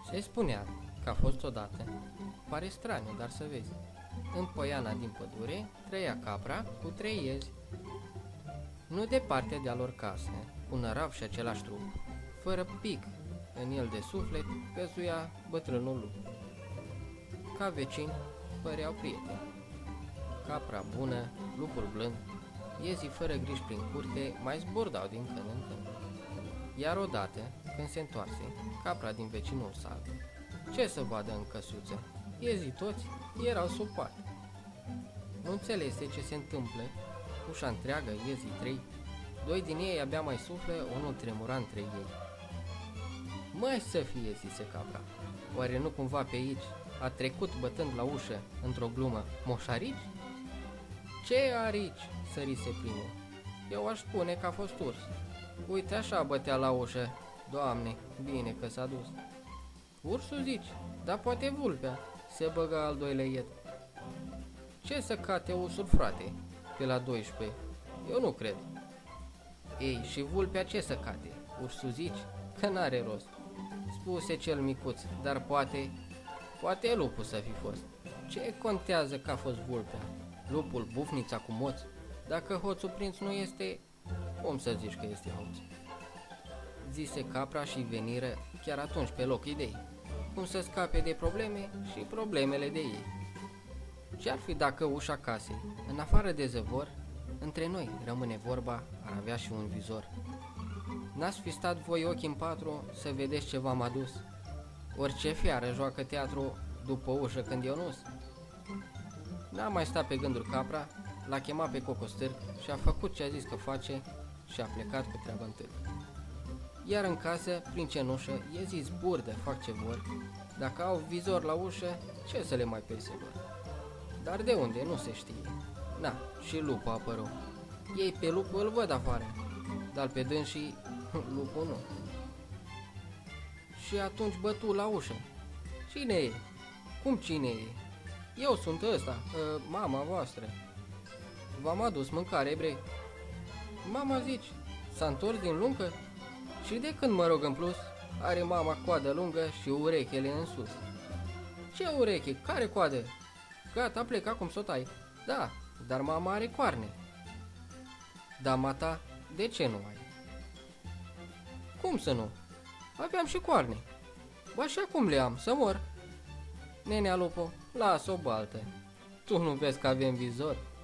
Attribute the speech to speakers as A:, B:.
A: Se spunea că a fost odată, pare straniu, dar să vezi, în poiana din pădure trăia capra cu 3 iezi. Nu departe de-a lor casă, un nărav și același trup, fără pic în el de suflet, găzuia bătrânul lup. Ca vecini păreau prieteni. Capra bună, lupul blând, iezii fără griji prin curte mai zburdau din când în când. Iar odată, când se întoarse, capra din vecinul sat, ce să vadă în căsuță? Iezii toți erau sub pat. Nu înțelese ce se întâmplă, ușa întreagă, iezii 3, 2 din ei abia mai suflă, unul tremura între ei. Mai să fie, zise capra, oare nu cumva pe aici a trecut bătând la ușă, într-o glumă, moșarici? Ce arici? Sărise primul. Eu aș spune că a fost urs. Uite așa bătea la ușă. Doamne, bine că s-a dus. Ursul zici, dar poate vulpea, se băga al doilea iet. Ce să cate ursul, frate, pe la 12? Eu nu cred. Ei, și vulpea ce să cate? Ursul zici? Că n-are rost. Spuse cel micuț, dar poate lupul să fi fost. Ce contează că a fost vulpea? Lupul, bufnița cu moț? Dacă hoțul prinț nu este, cum să zici că este hoț? Zise capra și veniră chiar atunci pe loc idei, cum să scape de probleme și problemele de ei. Ce-ar fi dacă ușa casei, în afară de zăvor, între noi rămâne vorba, ar avea și un vizor? N-ați fi stat voi ochi în patru să vedeți ce v-am adus? Orice fiară joacă teatru după ușă când eu nu-s. N-a mai stat pe gânduri capra, l-a chemat pe Cocostârc și a făcut ce a zis că face și a plecat cu treabă în târg. Iar în casă, prin cenușă, iezii zburdă, fac ce vor. Dacă au vizor la ușă, ce să le mai pese lor? Dar de unde? Nu se știe. Na, și lupul a apărut. Ei pe lupul îl văd afară, dar pe dânsii lupul nu. Și atunci bătu la ușă. Cine e? Cum cine e? Eu sunt ăsta, mama voastră. V-am adus mâncare, bre. Mama zici, s-a întors din luncă? Și de când mă rog în plus, are mama coadă lungă și urechile în sus. Ce ureche? Care coadă? Gata, plec acum să o tai. Da, dar mama are coarne. Da, mata, de ce nu ai? Cum să nu? Aveam și coarne. Ba și acum le am, să mor. Nenea lupo, lasă o baltă. Tu nu vezi că avem vizor?